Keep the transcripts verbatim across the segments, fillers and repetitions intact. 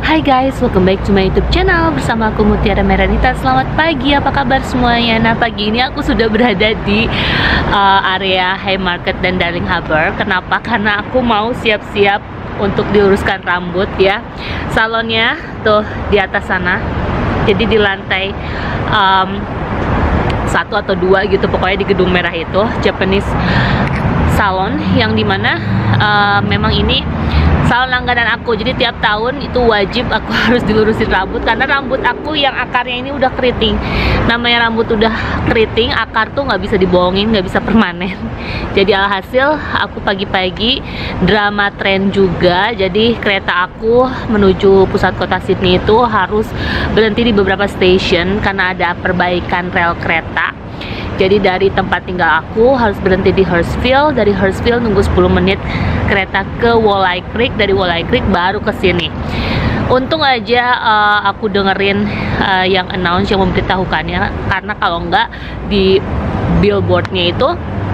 Hai guys, welcome back to my YouTube channel. Bersama aku Mutiara Meranita. Selamat pagi, apa kabar semuanya? Nah, pagi ini aku sudah berada di uh, area Haymarket dan Darling Harbour. Kenapa? Karena aku mau siap-siap untuk diluruskan rambut ya. Salonnya tuh di atas sana. Jadi di lantai um, satu atau dua gitu, pokoknya di gedung merah itu, Japanese salon, yang dimana uh, memang ini salon langganan aku. Jadi tiap tahun itu wajib aku harus dilurusin rambut karena rambut aku yang akarnya ini udah keriting. Namanya rambut udah keriting, akar tuh nggak bisa dibohongin, nggak bisa permanen. Jadi alhasil aku pagi-pagi drama tren juga. Jadi kereta aku menuju pusat kota Sydney itu harus berhenti di beberapa stasiun karena ada perbaikan rel kereta. Jadi dari tempat tinggal aku harus berhenti di Hurstville. Dari Hurstville nunggu sepuluh menit kereta ke Wolli Creek. Dari Wolli Creek baru ke sini. Untung aja uh, aku dengerin uh, yang announce, yang memberitahukannya. Karena kalau enggak di billboardnya itu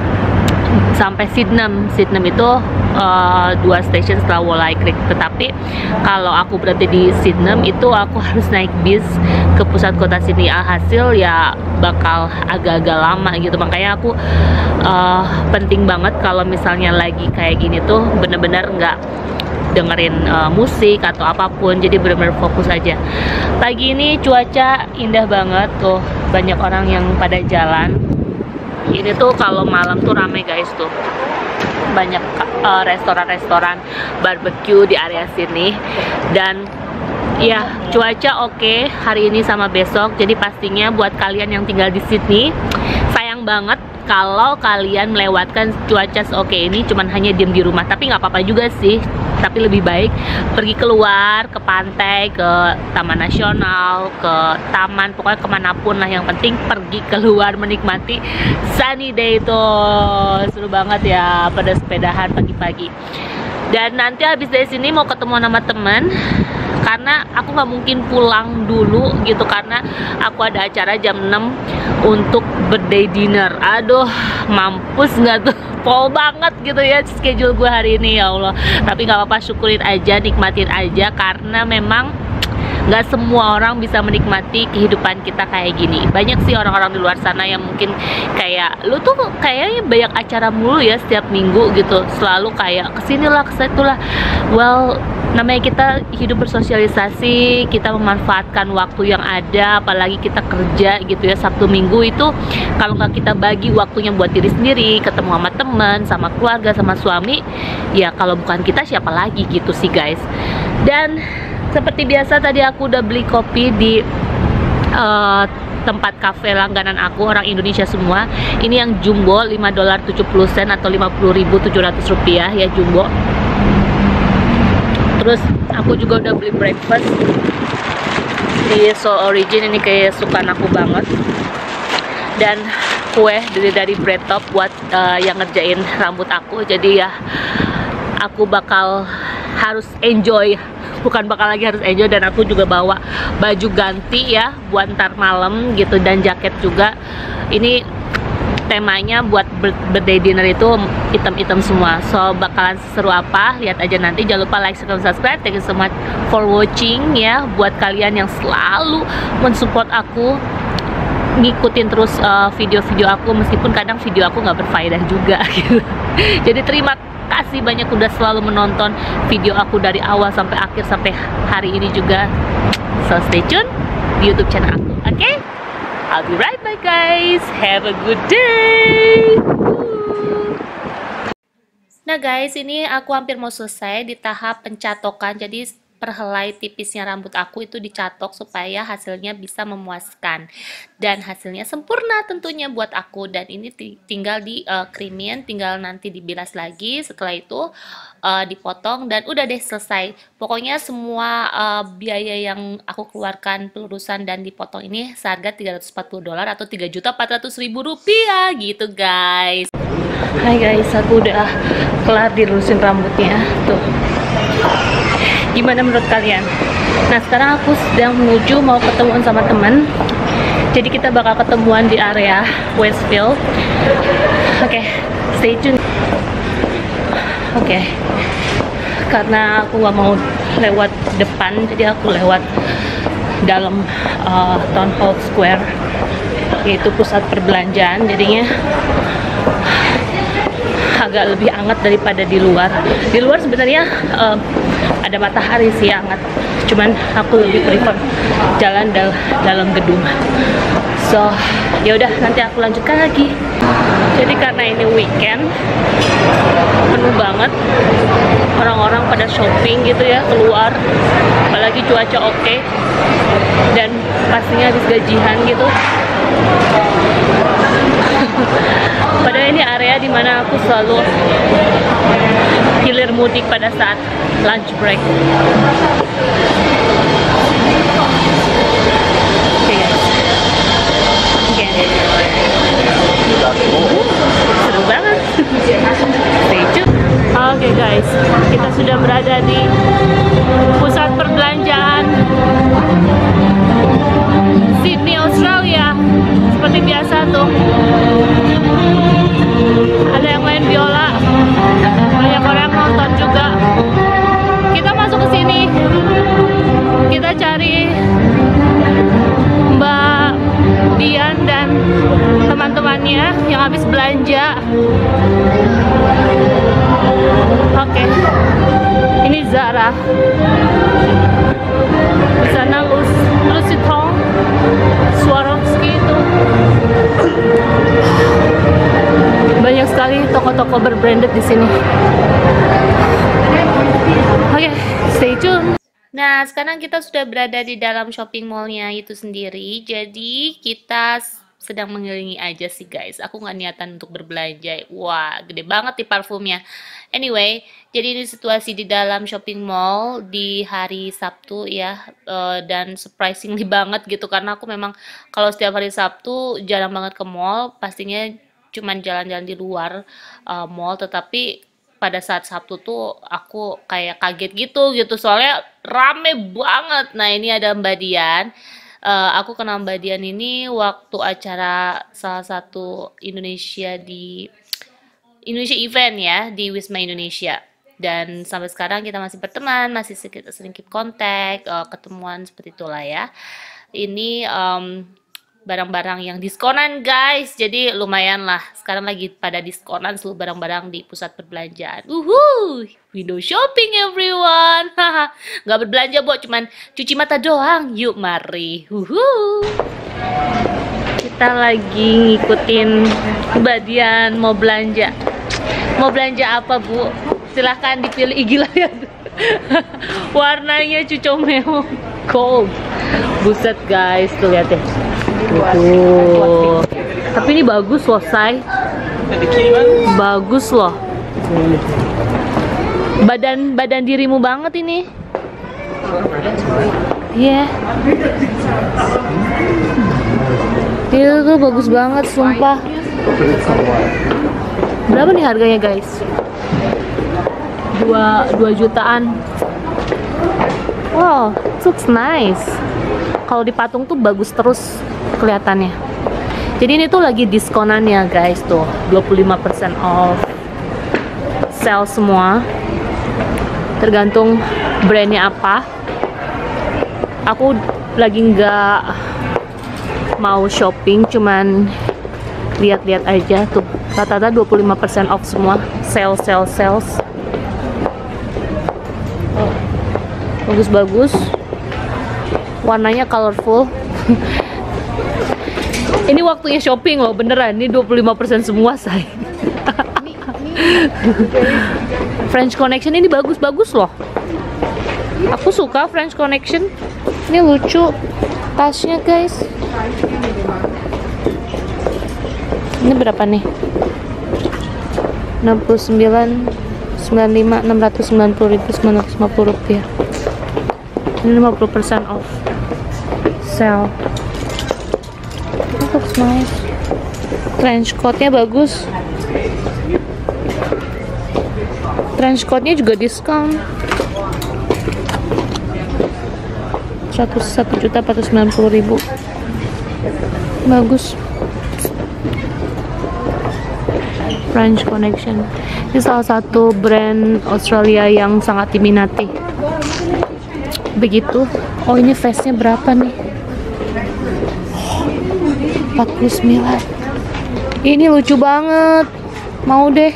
sampai Sydenham. Sydenham itu uh, dua stasiun setelah Wolli Creek. Tetapi kalau aku berhenti di Sydenham itu aku harus naik bis ke pusat kota Sydney. Alhasil ya bakal agak-agak lama gitu. Makanya aku uh, penting banget kalau misalnya lagi kayak gini tuh bener-bener nggak dengerin uh, musik atau apapun. Jadi bener-bener fokus aja. Pagi ini cuaca indah banget tuh, banyak orang yang pada jalan. Ini tuh kalau malam tuh rame guys tuh, banyak restoran-restoran uh, barbecue di area sini. Dan ya cuaca oke okay hari ini sama besok. Jadi pastinya buat kalian yang tinggal di Sydney, sayang banget kalau kalian melewatkan cuaca oke ini cuman hanya diem di rumah. Tapi nggak apa-apa juga sih, tapi lebih baik pergi keluar ke pantai, ke taman nasional, ke taman, pokoknya kemanapun lah. Yang penting pergi keluar menikmati sunny day itu. Seru banget ya pada sepedahan pagi-pagi. Dan nanti habis dari sini mau ketemu sama temen, karena aku nggak mungkin pulang dulu gitu karena aku ada acara jam enam untuk birthday dinner. Aduh, mampus nggak tuh, pol banget gitu ya schedule gue hari ini, ya Allah. Tapi nggak apa-apa, syukurin aja, nikmatin aja, karena memang nggak semua orang bisa menikmati kehidupan kita kayak gini. Banyak sih orang-orang di luar sana yang mungkin kayak lu tuh kayaknya banyak acara mulu ya setiap minggu gitu, selalu kayak kesinilah kesitulah. Well, namanya kita hidup bersosialisasi, kita memanfaatkan waktu yang ada, apalagi kita kerja gitu ya. Sabtu Minggu itu kalau nggak kita bagi waktunya buat diri sendiri, ketemu sama teman, sama keluarga, sama suami, ya kalau bukan kita siapa lagi gitu sih guys. Dan seperti biasa tadi aku udah beli kopi di uh, tempat kafe langganan aku, orang Indonesia semua. Ini yang jumbo lima dolar tujuh puluh sen atau lima puluh ribu tujuh ratus rupiah ya, jumbo. Terus aku juga udah beli breakfast di Soul Origin, ini kayak sukaan aku banget. Dan kue dari dari Bread Top buat uh, yang ngerjain rambut aku. Jadi ya aku bakal harus enjoy, bukan bakal lagi harus enjoy. Dan aku juga bawa baju ganti ya buat ntar malam gitu, dan jaket juga. Ini temanya buat birthday dinner itu hitam-hitam semua. So bakalan seru apa, lihat aja nanti. Jangan lupa like, share, subscribe. Thank you so much for watching ya. Buat kalian yang selalu mensupport aku, ngikutin terus video-video uh, aku, meskipun kadang video aku nggak berfaedah juga gitu. Jadi terima kasih banyak udah selalu menonton video aku dari awal sampai akhir, sampai hari ini juga. So stay tune di YouTube channel aku, oke? Okay? I'll be right back guys. Have a good day. Nah guys, ini aku hampir mau selesai di tahap pencatokan. Jadi perhelai tipisnya rambut aku itu dicatok supaya hasilnya bisa memuaskan, dan hasilnya sempurna tentunya buat aku. Dan ini tinggal di uh, creamin, tinggal nanti dibilas lagi. Setelah itu uh, dipotong dan udah deh selesai. Pokoknya semua uh, biaya yang aku keluarkan pelurusan dan dipotong ini seharga tiga ratus empat puluh dolar atau tiga juta empat ratus ribu rupiah gitu guys. Hai guys, aku udah kelar dilurusin rambutnya tuh. Gimana menurut kalian? Nah sekarang aku sedang menuju mau ketemuan sama temen. Jadi kita bakal ketemuan di area Westfield. Oke, okay, stay tune. Oke, okay. Karena aku gak mau lewat depan, jadi aku lewat dalam uh, Town Hall Square, yaitu pusat perbelanjaan. Jadinya agak lebih hangat daripada di luar. Di luar sebenarnya uh, ada matahari sih hangat, cuman aku lebih prefer jalan dal dalam gedung. So ya udah, nanti aku lanjutkan lagi. Jadi karena ini weekend, penuh banget orang-orang pada shopping gitu ya, keluar, apalagi cuaca oke okay, dan pastinya habis gajian gitu. Padahal ini area dimana aku selalu hilir mudik pada saat lunch break. Oke guys, oke, seru banget. Stay tune. Oke guys, kita sudah berada di pusat perbelanjaan Sydney, Australia. Seperti biasa tuh, ada yang main biola, banyak orang nonton juga. Kita masuk ke sini, kita cari Mbak Dian dan teman-temannya yang habis belanja. Oke, ini Zara, di sana Louis Vuitton, Swarovski itu. Banyak sekali toko-toko berbranded di sini. Oke, stay tune. Nah, sekarang kita sudah berada di dalam shopping mallnya itu sendiri. Jadi kita sedang mengelilingi aja sih guys. Aku nggak niatan untuk berbelanja. Wah, gede banget nih parfumnya. Anyway, jadi ini situasi di dalam shopping mall di hari Sabtu ya, uh, dan surprisingly banget gitu, karena aku memang kalau setiap hari Sabtu jarang banget ke mall, pastinya cuman jalan-jalan di luar uh, mall, tetapi pada saat Sabtu tuh aku kayak kaget gitu gitu, soalnya rame banget. Nah, ini ada Mbak Dian. Uh, aku kenal Mbak Dian ini waktu acara salah satu Indonesia di Indonesia event ya, di Wisma Indonesia, dan sampai sekarang kita masih berteman, masih sedikit sering keep kontak, uh, ketemuan seperti itulah ya. Ini um, barang-barang yang diskonan guys, jadi lumayan lah. Sekarang lagi pada diskonan seluruh barang-barang di pusat perbelanjaan. Uhuh, window shopping everyone. Nggak berbelanja bo, cuman cuci mata doang. Yuk mari. Uhuh. Kita lagi ngikutin Mbak Dian mau belanja. Mau belanja apa bu? Silahkan dipilih. Gila ya. Warnanya cucomeo gold. Buset guys, tuh lihat deh. Tuh. Tapi ini bagus loh, say. Bagus loh. Badan badan dirimu banget ini. Iya. Yeah. Itu tuh bagus banget, sumpah. Berapa nih harganya guys? Dua, dua jutaan. Wow, looks nice. Kalau dipatung tuh bagus terus kelihatannya. Jadi ini tuh lagi diskonan ya guys, tuh dua puluh lima persen off, sale semua, tergantung brandnya apa. Aku lagi nggak mau shopping, cuman lihat-lihat aja tuh, rata-rata dua puluh lima persen off semua, sale sale sales. Oh, bagus-bagus, warnanya colorful. Ini waktunya shopping loh, beneran. Ini dua puluh lima persen semua, say. French Connection ini bagus-bagus loh. Aku suka French Connection. Ini lucu tasnya guys. Ini berapa nih? enam puluh sembilan, sembilan puluh lima, enam ratus sembilan puluh ribu, sembilan ratus lima puluh rupiah. Ini lima puluh persen off sale. Looks nice. Trench coatnya bagus. Trench coatnya juga diskon. satu juta empat ratus sembilan puluh ribu. Bagus. French Connection. Ini salah satu brand Australia yang sangat diminati. begitu. Oh, ini face-nya berapa nih? empat puluh sembilan. Ini lucu banget. Mau deh.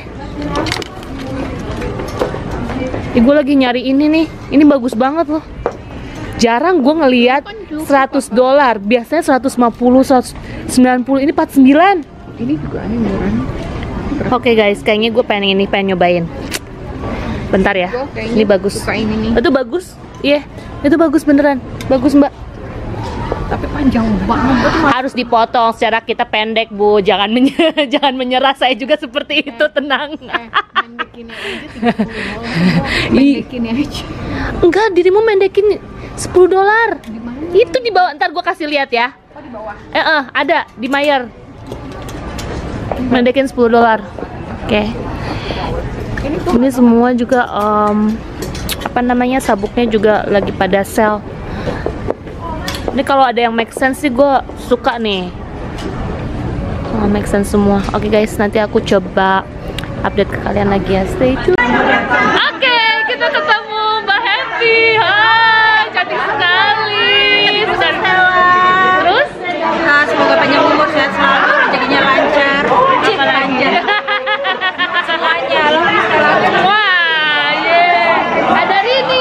Ih, gue lagi nyari ini nih. Ini bagus banget loh. Jarang gue ngeliat seratus dolar. Biasanya seratus lima puluh, seratus sembilan puluh. Ini empat puluh sembilan. Ini juga aneh murah. Oke guys, kayaknya gue pengen ini, pengen nyobain. Bentar ya. Ini bagus. Suka ini nih. Itu bagus. Iya, yeah, itu bagus beneran. Bagus, Mbak. Tapi panjang banget. Harus dipotong secara kita pendek, Bu. Jangan menyerah, jangan menyerah. Saya juga seperti itu, tenang. Eh, mendekinnya aja tiga puluh dolar. Mendekinnya aja. Enggak, dirimu mendekin sepuluh dolar. Di mana? Itu di bawah, ntar gue kasih lihat ya. Oh, di bawah. Eh, eh, ada di Mayer. Mendekin sepuluh dolar. Oke. Okay. Ini semua juga um, apa namanya, sabuknya juga lagi pada sale. Ini kalau ada yang make sense sih gue suka nih. Oh, make sense semua. Oke okay guys, nanti aku coba update ke kalian lagi ya. Stay tune. Oke, okay, kita ketemu Mbak Happy. Hai, cantik sekali. Sudah terus? Nah, semoga panjang umur, sehat selalu, rezekinya lancar. Cip lancar. Semuanya loh. Wah, yeah. Ada Rini.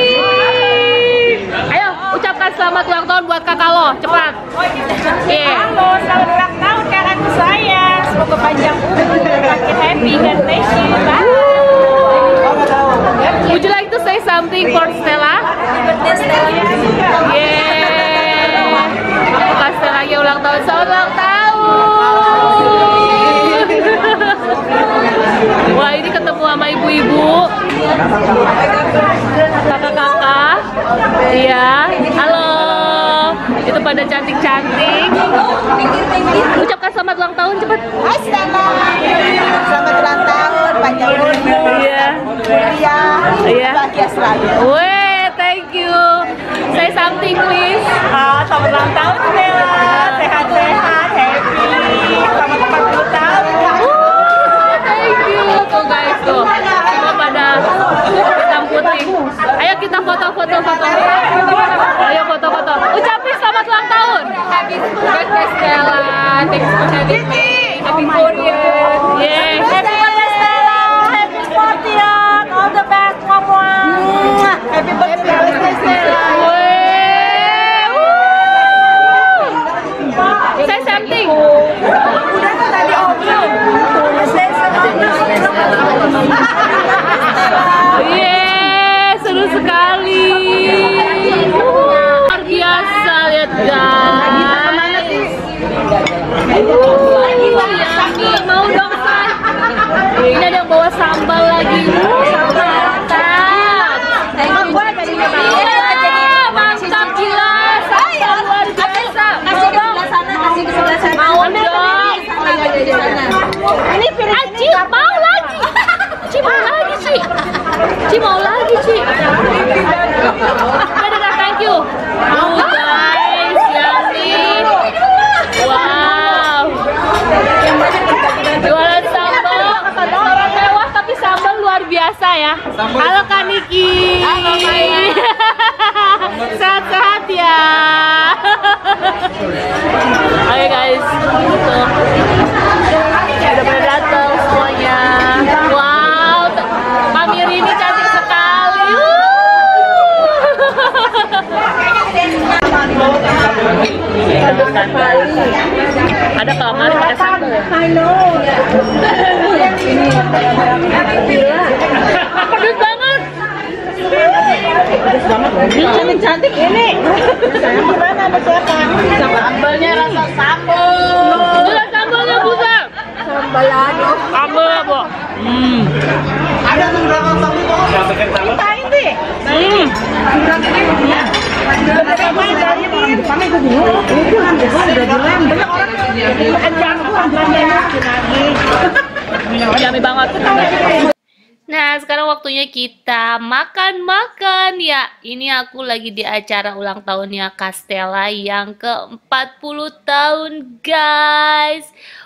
Ayo, ucapkan selamat ulang tahun buat kakak lo, cepat. Yeah. Halo, selamat ulang tahun kakakku sayang. Semoga panjang umur, makin happy, dan bless you. Bye. Would you like to say something for Stella? Birthday Stella. Yeah. Pas Stella lagi ulang tahun, selamat ulang tahun. Wah, ini ketemu sama ibu-ibu, kakak-kakak. Iya, halo. Itu pada cantik-cantik. Ucapkan selamat ulang tahun cepat. Hai Stella. Selamat ulang tahun, panjang umur. Iya. Kuliah. Iya. Bahagia selalu. Weh, thank you. Say something please. Ah, selamat ulang tahun Stella. Sehat-sehat, happy. Selamat empat puluh tahun. Uh, thank you. Tuh guys tuh, semua pada hitam putih. Ayo kita foto-foto foto. Ayo foto-foto. Ucapin selamat ulang tahun. Happy birthday Stella. Thanks for having me. Happy Korean. Yeah. Happy birthday Stella. Happy fortieth. All the best, Mama. Happy birthday Stella. Weh. Woo. Say something. Udah tadi obrol. Say something. Yeah, seru sekali. Luar biasa, lihat guys. Yummy, mau dong San. Ini ada yang bawa sambal lagi. Sambal mantap. Iya, mantap gila. Sambal luar biasa. Mau dong. Mau dong. Ini piring Aci, mau lagi. Ci mau lagi, Ci. Ci mau lagi, Ci. Dadah, dadah, thank you. Oh guys, yummy. Wow. Jualan sambal, restoran mewah tapi sambal luar biasa ya. Halo Kak Niki. Halo Kak. Sehat-sehat ya. Oke guys, tuh. Udah pada datang semuanya. Wow, Mami Rini cantik sekali. Ada calamari pakai sambal ya? Pedes banget. cantik-cantik ini. Gimana ada siapa? Sambalnya rasa sambal. Gila sambalnya buset. Sambal aduh. Sambal ya, Bu. Hmm. Ada tuh berapa sambal tuh? Mintain deh. Hmm. Kami gue bingung. Itu hampir udah bilang banyak orang ajang gua lagi. Yummy banget. Nah, sekarang waktunya kita makan-makan ya. Ini aku lagi di acara ulang tahunnya Kak Stella yang ke empat puluh tahun, guys.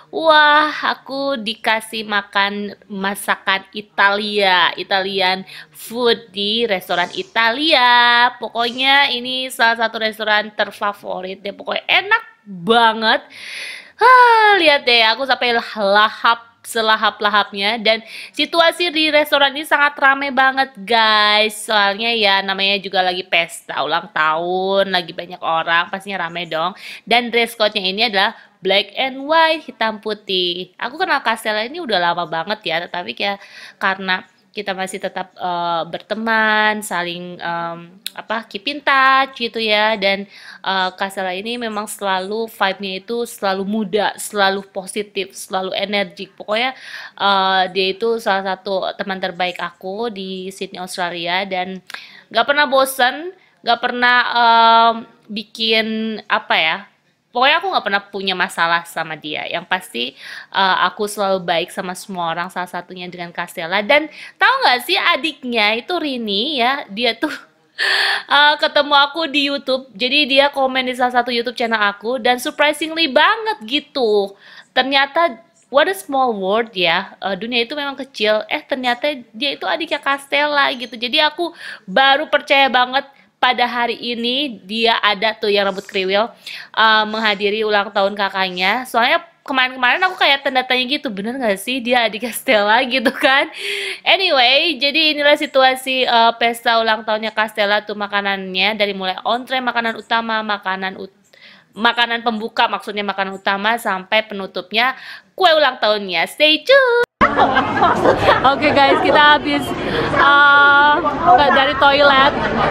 Wah, aku dikasih makan masakan Italia, Italian food di restoran Italia. Pokoknya ini salah satu restoran terfavorit deh. Pokoknya enak banget. Ah, lihat deh, aku sampai lahap selahap-lahapnya, dan situasi di restoran ini sangat ramai banget guys, soalnya ya namanya juga lagi pesta ulang tahun, lagi banyak orang, pastinya ramai dong. Dan dress code-nya ini adalah black and white, hitam putih. Aku kenal Castella ini udah lama banget ya, tetapi kayak karena kita masih tetap uh, berteman, saling um, apa keep in touch gitu ya. Dan uh, Castella ini memang selalu vibe-nya itu selalu muda, selalu positif, selalu energik. Pokoknya uh, dia itu salah satu teman terbaik aku di Sydney, Australia, dan gak pernah bosen, gak pernah um, bikin apa ya. Pokoknya aku nggak pernah punya masalah sama dia. Yang pasti uh, aku selalu baik sama semua orang, salah satunya dengan Castella. Dan tahu nggak sih adiknya itu Rini ya, dia tuh uh, ketemu aku di YouTube. Jadi dia komen di salah satu YouTube channel aku, dan surprisingly banget gitu. Ternyata what a small world ya, uh, dunia itu memang kecil. Eh ternyata dia itu adiknya Castella gitu. Jadi aku baru percaya banget pada hari ini dia ada tuh yang rambut kriwil uh, menghadiri ulang tahun kakaknya. Soalnya kemarin-kemarin aku kayak tanda tanya gitu, bener gak sih dia adik Castella gitu kan. Anyway, jadi inilah situasi uh, pesta ulang tahunnya Castella tuh. Makanannya dari mulai entree, makanan utama, makanan ut makanan pembuka, maksudnya makanan utama, sampai penutupnya kue ulang tahunnya. Stay tune. Oke okay guys, kita habis uh, dari toilet.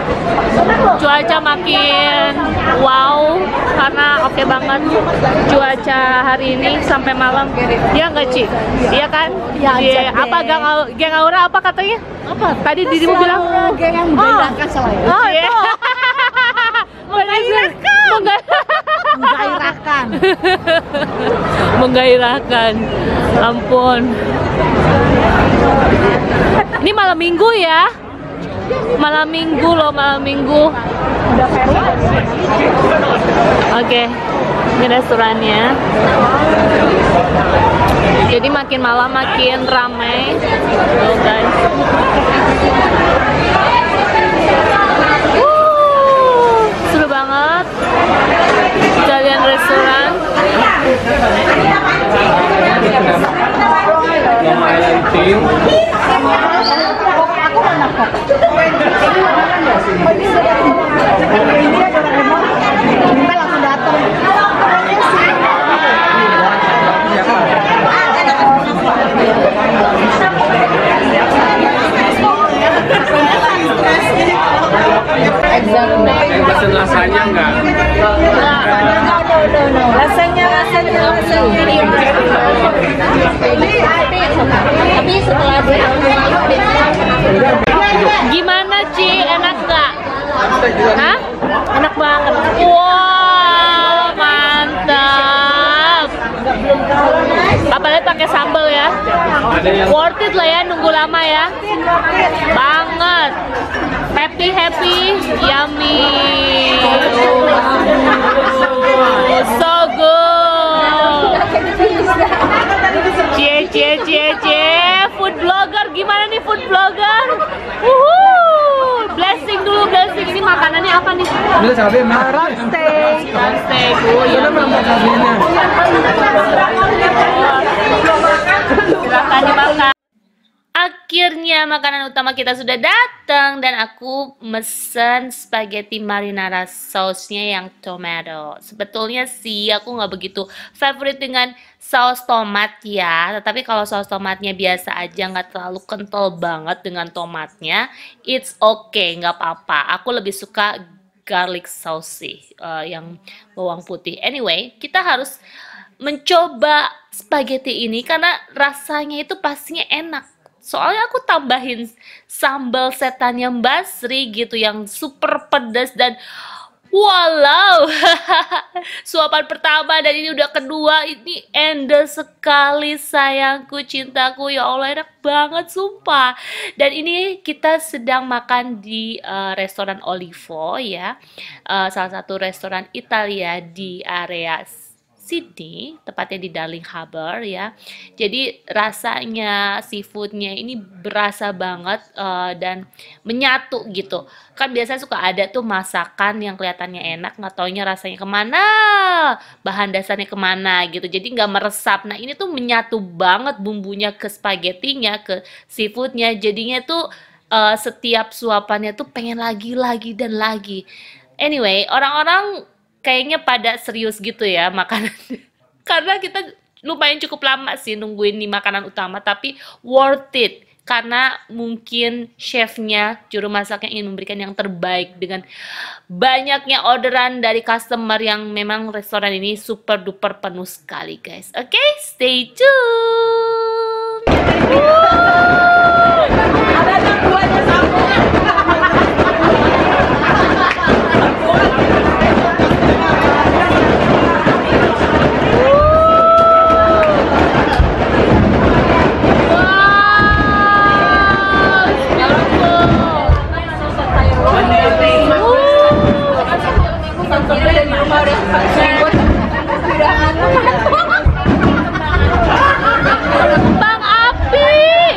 Cuaca makin wow karena oke okay banget cuaca hari ini sampai malam. Iya nggak Ci? Iya kan? Iya. Yeah. Apa gang, geng Aura apa katanya? Apa? Tadi dirimu bilang geng yang menggairahkan selain. Oh iya. Menggairahkan. Menggairahkan. Menggairahkan. Ampun. Ini malam minggu ya. Malam minggu loh, malam minggu. Oke, okay. Ini restorannya. Jadi makin malam makin ramai. Tuh guys. Wuh, seru banget. Kalian restoran. Pesen rasanya enggak? Rasanya, rasanya, rasanya. Tapi setelah Gimana Ci? Enak nggak? Hah? enak banget. Wow, mantap. Apalagi pakai sambal ya. Worth it lah ya, nunggu lama ya. Banget. Happy happy, yummy. Oh, so good. Cie cie cie cie. Food blogger gimana nih food blogger? Wuhu. Blessing dulu, blessing. Ini makanannya apa nih? Bila cabai mah. Steak. Steak. Oh iya. Silakan dimakan. Akhirnya makanan utama kita sudah datang, dan aku mesen spaghetti marinara sausnya yang tomato. Sebetulnya sih aku nggak begitu favorite dengan saus tomat ya, tetapi kalau saus tomatnya biasa aja, nggak terlalu kental banget dengan tomatnya, it's okay, nggak apa-apa. Aku lebih suka garlic sauce sih, uh, yang bawang putih. Anyway, kita harus mencoba spaghetti ini karena rasanya itu pastinya enak. Soalnya aku tambahin sambal setannya Mbak Sri gitu yang super pedas, dan walau suapan pertama dan ini udah kedua, ini endes sekali sayangku, cintaku, ya Allah enak banget sumpah. Dan ini kita sedang makan di uh, restoran Olivo ya, uh, salah satu restoran Italia di area Sydney, tepatnya di Darling Harbour ya. Jadi rasanya seafoodnya ini berasa banget uh, dan menyatu gitu. Kan biasanya suka ada tuh masakan yang kelihatannya enak, nggak taunya rasanya kemana, bahan dasarnya kemana gitu. Jadi nggak meresap. Nah ini tuh menyatu banget bumbunya ke spaghettinya, ke seafoodnya. Jadinya tuh uh, setiap suapannya tuh pengen lagi, lagi dan lagi. Anyway, orang-orang kayaknya pada serius gitu ya makanan karena kita lumayan cukup lama sih nungguin nih makanan utama, tapi worth it karena mungkin chefnya, juru masaknya ingin memberikan yang terbaik dengan banyaknya orderan dari customer yang memang restoran ini super duper penuh sekali guys. Oke, okay, stay tune. Ada yang duanya sambung. Bang api.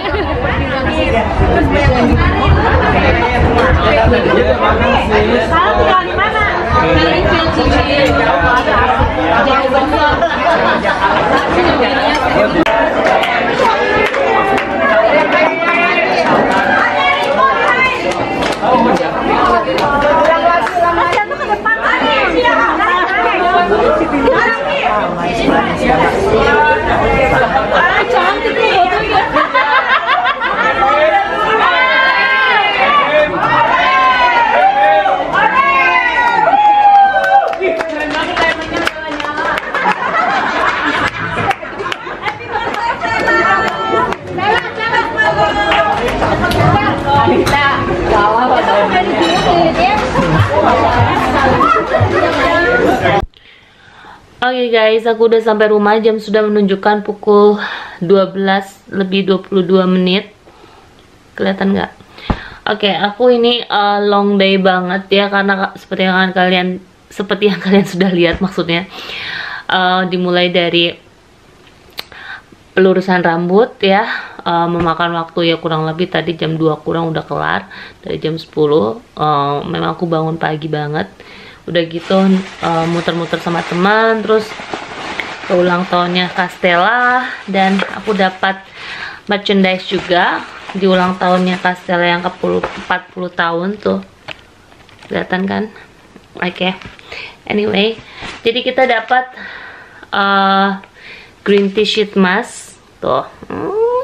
Oke okay guys, aku udah sampai rumah, jam sudah menunjukkan pukul dua belas lebih dua puluh dua menit. Kelihatan nggak? Oke, okay, aku ini uh, long day banget ya, karena seperti yang kalian seperti yang kalian sudah lihat maksudnya. Uh, dimulai dari pelurusan rambut ya, uh, memakan waktu ya kurang lebih tadi jam dua kurang udah kelar, dari jam sepuluh. Uh, memang aku bangun pagi banget. Udah gitu muter-muter uh, sama teman, terus ke ulang tahunnya Castella, dan aku dapat merchandise juga di ulang tahunnya Castella yang ke empat puluh tahun tuh, kelihatan kan? Oke, okay. Anyway, jadi kita dapat uh, green tea sheet mask tuh, hmm.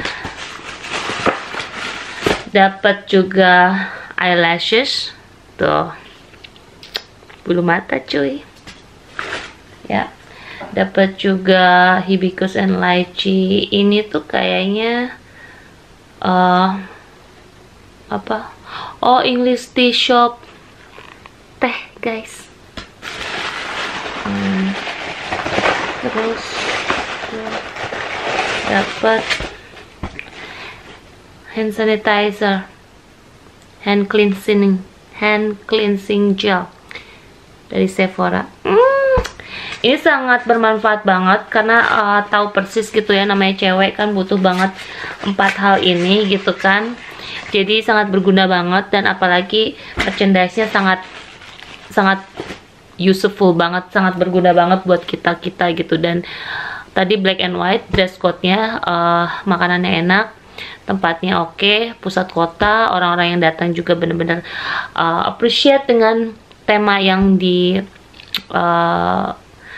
Dapat juga eyelashes tuh, bulu mata cuy ya. Dapat juga hibiscus and lychee. Ini tuh kayaknya uh, apa, oh English tea shop teh guys. hmm. Terus dapat hand sanitizer, hand cleansing hand cleansing gel dari Sephora. Hmm, ini sangat bermanfaat banget karena uh, tahu persis gitu ya, namanya cewek kan butuh banget empat hal ini gitu kan. Jadi sangat berguna banget, dan apalagi merchandise-nya sangat sangat useful banget, sangat berguna banget buat kita kita gitu. Dan tadi black and white dress code-nya, uh, makanannya enak, tempatnya oke, okay, pusat kota, orang-orang yang datang juga benar-benar uh, appreciate dengan tema yang di uh,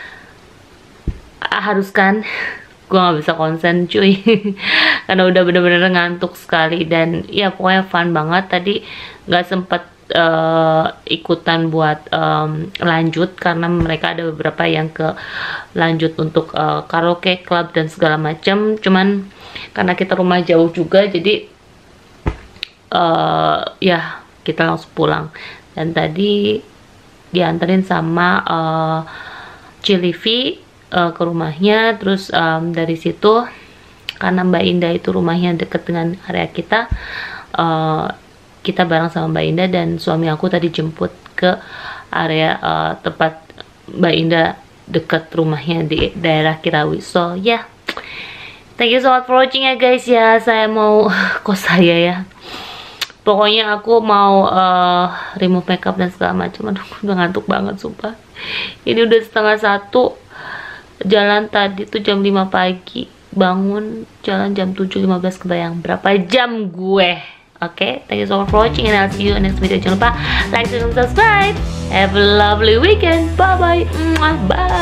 haruskan. Gue gak bisa konsen cuy karena udah bener-bener ngantuk sekali, dan ya pokoknya fun banget. Tadi gak sempet uh, ikutan buat um, lanjut karena mereka ada beberapa yang ke lanjut untuk uh, karaoke club dan segala macam. Cuman karena kita rumah jauh juga, jadi uh, ya kita langsung pulang. Dan tadi dianterin sama uh, Cilivi uh, ke rumahnya. Terus um, dari situ, karena Mbak Indah itu rumahnya deket dengan area kita, uh, kita bareng sama Mbak Indah, dan suami aku tadi jemput ke area uh, tempat Mbak Indah dekat rumahnya di daerah Kirawi. So ya, yeah. Thank you so much for watching ya guys ya. Saya mau kok saya ya. Pokoknya aku mau uh, remove makeup dan segala macam. Aduh, udah ngantuk banget sumpah. Ini udah setengah satu. Jalan tadi tuh jam lima pagi. Bangun jalan jam tujuh lima belas, kebayang berapa jam gue. Oke, okay? Thank you so much for watching and I'll see you in next video. Jangan lupa like, share, dan subscribe. Have a lovely weekend. Bye bye. Bye.